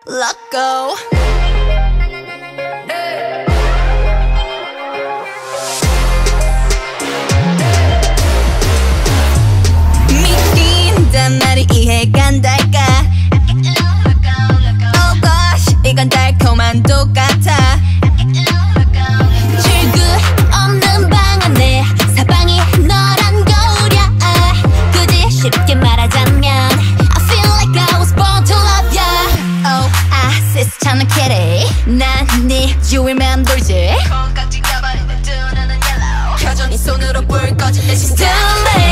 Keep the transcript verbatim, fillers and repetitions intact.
Let go. 믿긴단 말이 이해가 안 될까? Oh gosh, 이건 달콤한 똑같아. 출구 없는 방 안에 사방이 너란 거울이야. 굳이 쉽게 말하자면 I feel like I was born to love ya. Oh, I 시스찮은 kitty. 난 네 주위를 맴돌지. 콩깍지 껴버린 내 두 눈은 yellow. 켜져 네 손으로 불 꺼진 내 시스템.